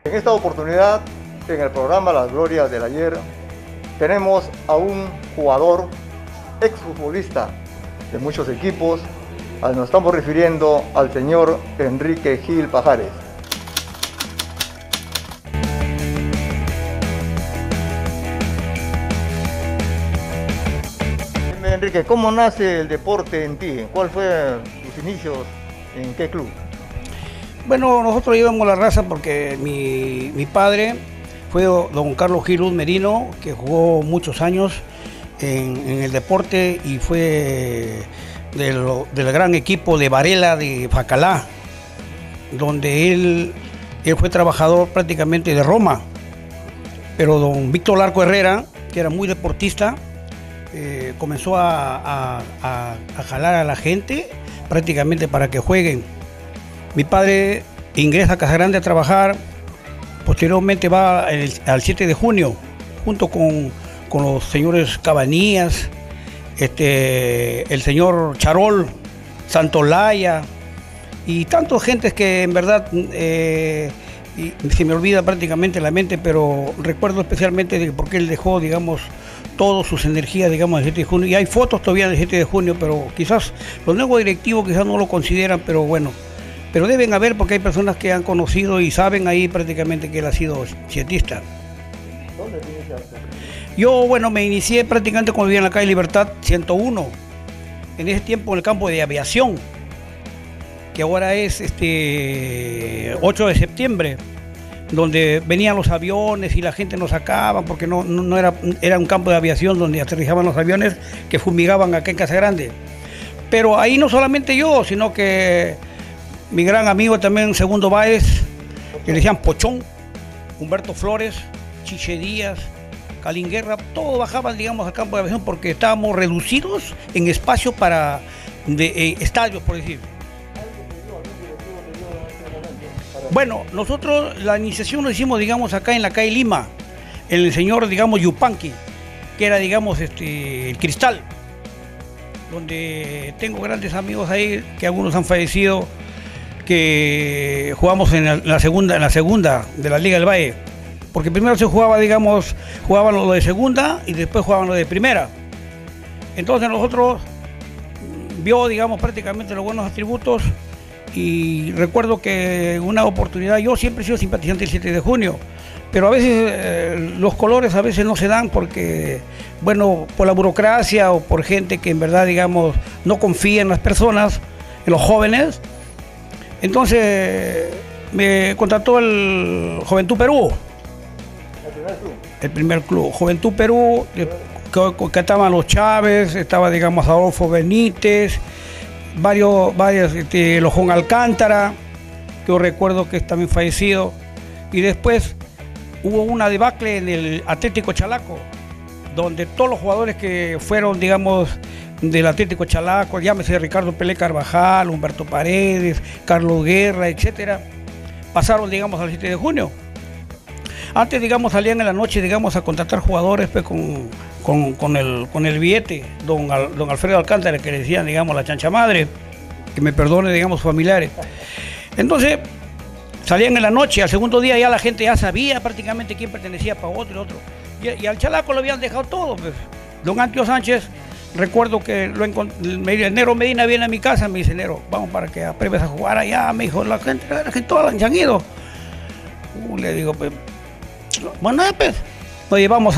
En esta oportunidad, en el programa Las Glorias del Ayer, tenemos a un jugador, exfutbolista de muchos equipos. Nos estamos refiriendo al señor Enrique Gil Pajares. Enrique, ¿cómo nace el deporte en ti? ¿Cuál fue tus inicios? ¿En qué club? Bueno, nosotros íbamos a la raza porque mi padre fue don Carlos Gil Merino, que jugó muchos años en el deporte y fue del gran equipo de Varela de Facalá, donde él fue trabajador prácticamente de Roma. Pero don Víctor Larco Herrera, que era muy deportista, comenzó a jalar a la gente prácticamente para que jueguen. Mi padre ingresa a Casagrande a trabajar, posteriormente va al 7 de junio, junto con los señores Cabanías, el señor Charol, Santolaya y tantos gentes que en verdad se me olvida prácticamente la mente, pero recuerdo especialmente de por qué él dejó, digamos, todas sus energías, digamos, el 7 de junio. Y hay fotos todavía del 7 de junio, pero quizás los nuevos directivos quizás no lo consideran, pero bueno. Pero deben haber, porque hay personas que han conocido y saben ahí prácticamente que él ha sido sietista. ¿Dónde te iniciaste? Yo, bueno, me inicié prácticamente cuando vivía en la calle Libertad 101. En ese tiempo en el campo de aviación, que ahora es 8 de septiembre. Donde venían los aviones y la gente nos sacaba, porque no era un campo de aviación donde aterrizaban los aviones que fumigaban acá en Casagrande. Pero ahí no solamente yo, sino que mi gran amigo también, Segundo Báez, que le decían Pochón, Humberto Flores, Chiche Díaz, Calinguerra, todos bajaban, digamos, al campo de aviación porque estábamos reducidos en espacio para estadios, por decir. Bueno, nosotros la iniciación lo hicimos, digamos, acá en la calle Lima, el señor, digamos, Yupanqui, que era, digamos, el Cristal, donde tengo grandes amigos ahí, que algunos han fallecido, que jugamos en la segunda de la Liga del Valle, porque primero se jugaba, digamos, jugaban lo de segunda y después jugaban lo de primera. Entonces nosotros vio, digamos, prácticamente los buenos atributos. Y recuerdo que en una oportunidad, yo siempre he sido simpatizante del 7 de junio, pero a veces los colores a veces no se dan porque, bueno, por la burocracia o por gente que en verdad, digamos, no confía en las personas, en los jóvenes. Entonces me contrató el Juventud Perú. ¿El primer club? El primer club, Juventud Perú, que estaban los Chávez, estaba, digamos, Adolfo Benítez, varios los Juan Alcántara, que yo recuerdo que es también fallecido, y después hubo una debacle en el Atlético Chalaco, donde todos los jugadores que fueron, digamos, del Atlético Chalaco, llámese Ricardo Pelé Carvajal, Humberto Paredes, Carlos Guerra, etcétera, pasaron, digamos, al 7 de junio. Antes, digamos, salían en la noche, digamos, a contratar jugadores pues, con el billete, don Alfredo Alcántara, que le decían, digamos, la chancha madre, que me perdone, digamos, familiares. Entonces, salían en la noche, al segundo día ya la gente ya sabía prácticamente quién pertenecía para otro y otro. Y al Chalaco lo habían dejado todo, pues. Don Antio Sánchez, recuerdo que el Nero Medina viene a mi casa, me dice, Nero, vamos para que aprendas a jugar allá, me dijo, la gente todos han ido. Le digo, pues, bueno, pues, nos llevamos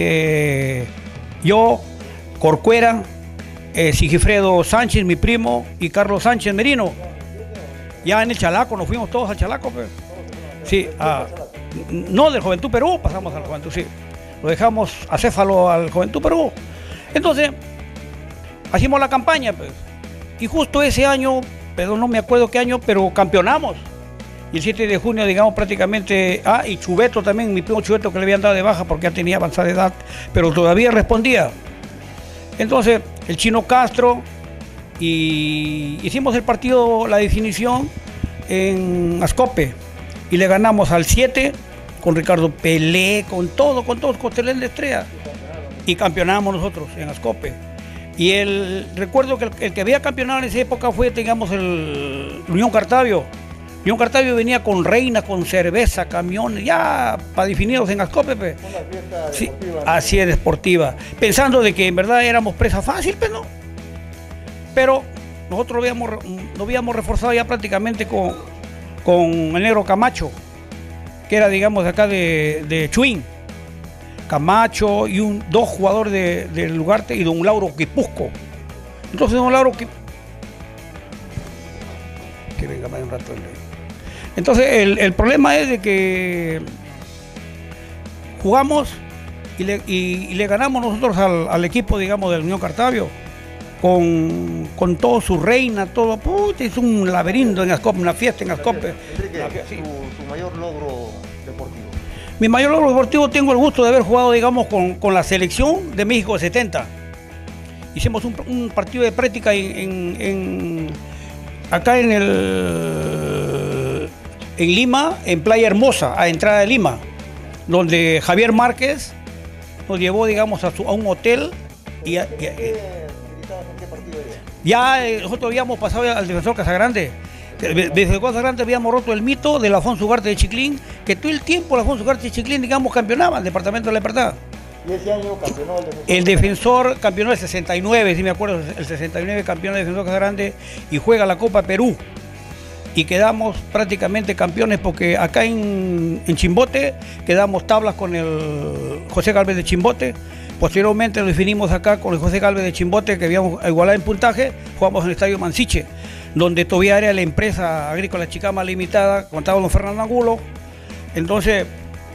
yo, Corcuera, Sigifredo Sánchez, mi primo, y Carlos Sánchez Merino. Ya en el Chalaco, nos fuimos todos al Chalaco, pues. Sí, no, del Juventud Perú, pasamos al Juventud, sí. Lo dejamos acéfalo al Juventud Perú. Entonces, hicimos la campaña, pues. Y justo ese año, pero no me acuerdo qué año, pero campeonamos. Y el 7 de junio, digamos, prácticamente... y Chubeto también, mi primo Chubeto, que le habían dado de baja porque ya tenía avanzada edad, pero todavía respondía. Entonces, el Chino Castro, y hicimos el partido, la definición, en Ascope. Y le ganamos al 7, con Ricardo Pelé, con todos, con Telén de Estrella. Y campeonamos nosotros en Ascope. Y recuerdo que el que había campeonado en esa época fue, digamos, el Unión Cartavio, Unión Cartavio venía con reina, con cerveza, camiones, ya para definirnos en Ascope. Una fiesta Sí, deportiva. así es, deportiva. Pensando de que en verdad éramos presa fácil, pero no. Pero nosotros nos habíamos reforzado ya prácticamente con el negro Camacho, que era, digamos, de acá de Chuín. Camacho y dos jugadores del Lugarte y don Lauro Quipusco. Entonces don Lauro que venga más un rato. Entonces el problema es de que jugamos y le ganamos nosotros al equipo, digamos, del Unión Cartavio con todo su reina, todo. Puta, es un laberinto en Ascope, una fiesta en Ascope. Enrique, su mayor logro deportivo. Mi mayor logro deportivo, tengo el gusto de haber jugado, digamos, con la selección de México 70. Hicimos un partido de práctica acá en Lima, en Playa Hermosa, a entrada de Lima, donde Javier Márquez nos llevó, digamos, a un hotel y ¿En qué partido era? ya nosotros habíamos pasado al defensor Casagrande. Desde Casagrande habíamos roto el mito del Alfonso Ugarte de Chiclín, que todo el tiempo el Alfonso Ugarte de Chiclín, digamos, campeonaba el departamento de La Libertad. Y ese año campeonó El defensor campeonó el 69, si me acuerdo, el 69 campeón del defensor Casagrande y juega la Copa Perú. Y quedamos prácticamente campeones porque acá en Chimbote quedamos tablas con el José Gálvez de Chimbote. Posteriormente lo definimos acá con el José Gálvez de Chimbote, que habíamos igualado en puntaje. Jugamos en el Estadio Mansiche, donde todavía era la empresa agrícola Chicama Limitada, contaba don Fernando Angulo. Entonces,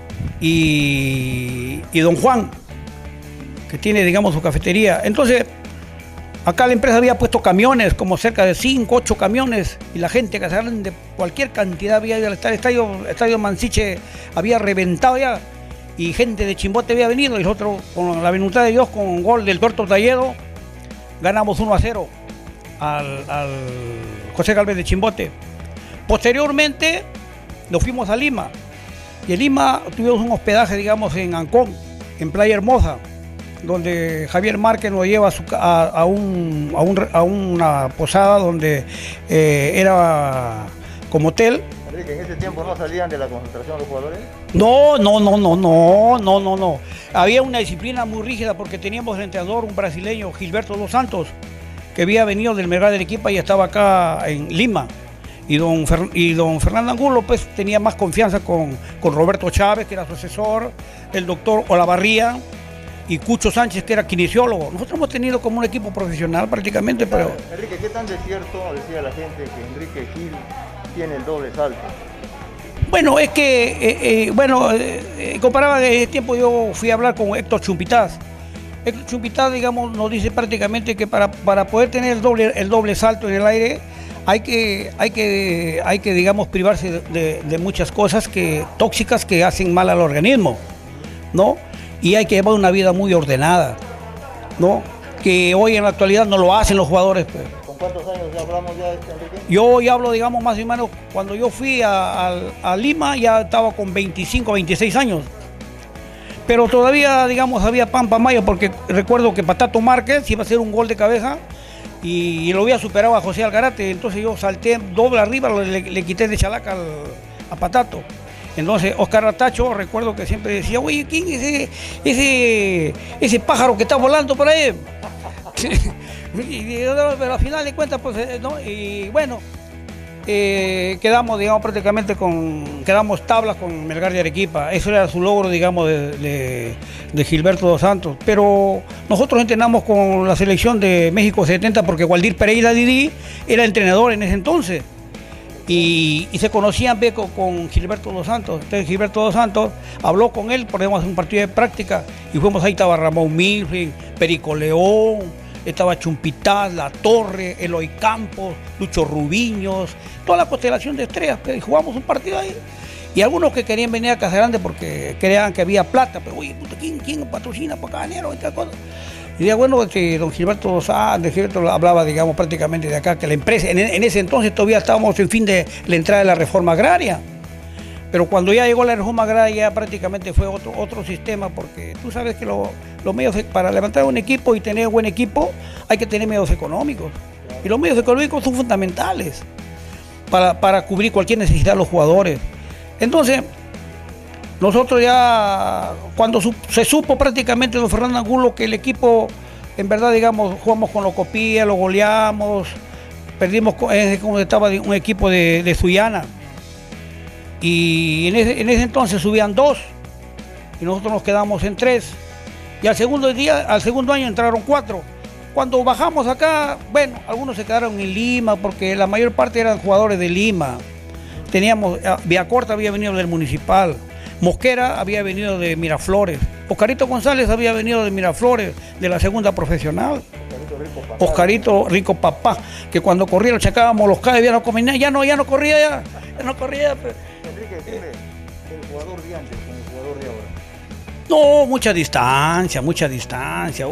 y don Juan, que tiene, digamos, su cafetería. Entonces, acá la empresa había puesto camiones, como cerca de 5, 8 camiones, y la gente que salían de cualquier cantidad había ido al estadio Mansiche, había reventado ya, y gente de Chimbote había venido, y nosotros, con la voluntad de Dios, con un gol del Tuerto Talledo, ganamos 1-0 al José Gálvez de Chimbote. Posteriormente, nos fuimos a Lima, y en Lima tuvimos un hospedaje, digamos, en Ancón, en Playa Hermosa, donde Javier Márquez nos lleva a una posada donde era como hotel. Enrique, ¿en ese tiempo no salían de la concentración los jugadores? No. Había una disciplina muy rígida porque teníamos el entrenador, un brasileño, Gilberto dos Santos, que había venido del Melgar de Arequipa y estaba acá en Lima. Y don Fernando Angulo pues tenía más confianza con Roberto Chávez, que era su asesor, el doctor Olavarría y Cucho Sánchez, que era kinesiólogo. Nosotros hemos tenido como un equipo profesional prácticamente, pero... Enrique, ¿qué tan desierto decía la gente que Enrique Gil tiene el doble salto? Bueno, es que, comparaba que en ese tiempo yo fui a hablar con Héctor Chumpitaz. Héctor Chumpitaz, digamos, nos dice prácticamente que para poder tener el doble salto en el aire, hay que digamos, privarse de muchas cosas tóxicas que hacen mal al organismo, ¿no? Y hay que llevar una vida muy ordenada, ¿no? Que hoy en la actualidad no lo hacen los jugadores. Pues. ¿Con cuántos años ya hablamos ya, Enrique? Yo ya hablo, digamos, más o menos, cuando yo fui a Lima ya estaba con 25, 26 años. Pero todavía, digamos, había pan para mayo, porque recuerdo que Patato Márquez iba a hacer un gol de cabeza y lo había superado a José Algarate. Entonces yo salté doble arriba, le quité de chalaca a Patato. Entonces Oscar Ratacho, recuerdo que siempre decía, oye, ¿quién es ese pájaro que está volando por ahí? Pero al final de cuentas, pues, ¿no? Y bueno, quedamos, digamos, prácticamente quedamos tablas con Melgar de Arequipa. Eso era su logro, digamos, de Gilberto dos Santos. Pero nosotros entrenamos con la selección de México 70 porque Waldir Pereira Didi era entrenador en ese entonces. Y se conocían con Gilberto dos Santos. Entonces Gilberto dos Santos habló con él, podemos hacer un partido de práctica, y fuimos ahí, estaba Ramón Milfrin, Perico León, estaba Chumpitaz, La Torre, Eloy Campos, Lucho Rubiños, toda la constelación de estrellas, y jugamos un partido ahí. Y algunos que querían venir a Casagrande porque creían que había plata, pero oye, puta, ¿quién patrocina para Canero? Esta cosa. Y decía, bueno, que don Gilberto hablaba, digamos, prácticamente de acá, que la empresa, en ese entonces todavía estábamos en fin de la entrada de la reforma agraria. Pero cuando ya llegó la reforma agraria ya prácticamente fue otro sistema, porque tú sabes que los medios, para levantar un equipo y tener buen equipo, hay que tener medios económicos. Y los medios económicos son fundamentales. para cubrir cualquier necesidad de los jugadores. Entonces, nosotros ya, cuando se supo prácticamente, don Fernando Angulo, que el equipo, en verdad, digamos, jugamos con Locopía, lo goleamos, perdimos como estaba un equipo de Sullana, y en ese entonces subían 2, y nosotros nos quedamos en 3, y al segundo año entraron 4. Cuando bajamos acá, bueno, algunos se quedaron en Lima, porque la mayor parte eran jugadores de Lima. Teníamos, Villacorta había venido del Municipal, Mosquera había venido de Miraflores, Oscarito González había venido de Miraflores, de la segunda profesional. Oscarito Rico Papá, que cuando corría lo chacábamos los cables, ya no comía, ya no corría, ya no corría. Pero... Enrique, dime, el jugador de antes con el jugador de ahora. No, mucha distancia.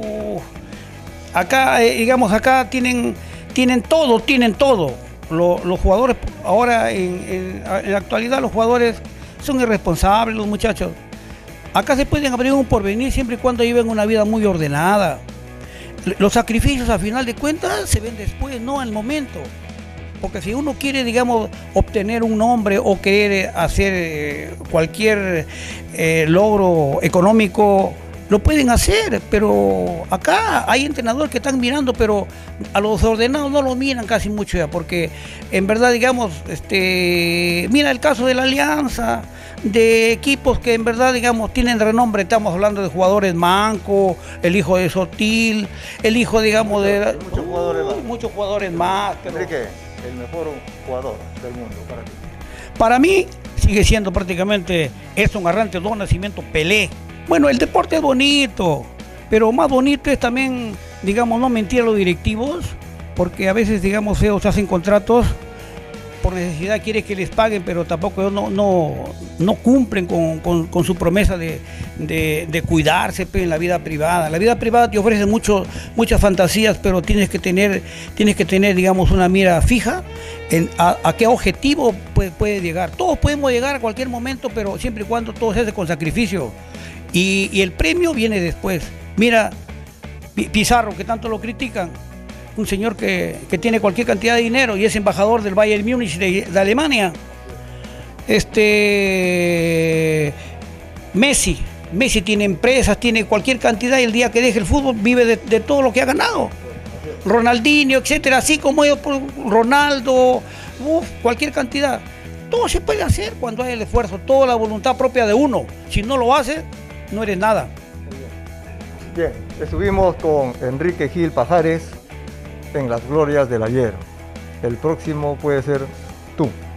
Acá, digamos, acá tienen todo. Los jugadores, ahora en la actualidad, los jugadores son irresponsables, los muchachos. Acá se pueden abrir un porvenir siempre y cuando lleven una vida muy ordenada. Los sacrificios, a final de cuentas, se ven después, no al momento. Porque si uno quiere, digamos, obtener un nombre o querer hacer cualquier logro económico, lo pueden hacer, pero acá hay entrenadores que están mirando, pero a los ordenados no lo miran casi mucho ya, porque en verdad, digamos, mira el caso de la Alianza, de equipos que en verdad, digamos, tienen renombre. Estamos hablando de jugadores Manco, el hijo de Sotil, el hijo, digamos, de muchos jugadores más. Enrique, el mejor jugador del mundo para ti. Para mí sigue siendo prácticamente Edson Arantes do Nascimento, Pelé. Bueno, el deporte es bonito, pero más bonito es también, digamos, no mentir a los directivos, porque a veces, digamos, ellos hacen contratos por necesidad, quieren que les paguen, pero tampoco ellos no cumplen con su promesa de cuidarse en la vida privada. La vida privada te ofrece muchas fantasías, pero tienes que tener, digamos, una mira fija en a qué objetivo puede llegar. Todos podemos llegar a cualquier momento, pero siempre y cuando todo se hace con sacrificio. Y el premio viene después. Mira, Pizarro, que tanto lo critican, un señor que tiene cualquier cantidad de dinero y es embajador del Bayern Múnich de Alemania. Messi tiene empresas, tiene cualquier cantidad, y el día que deje el fútbol vive de todo lo que ha ganado. Ronaldinho, etcétera, así como ellos, Ronaldo, cualquier cantidad. Todo se puede hacer cuando hay el esfuerzo, toda la voluntad propia de uno. Si no lo haces, no eres nada. Bien, estuvimos con Enrique Gil Pajares en las glorias del ayer. El próximo puede ser tú.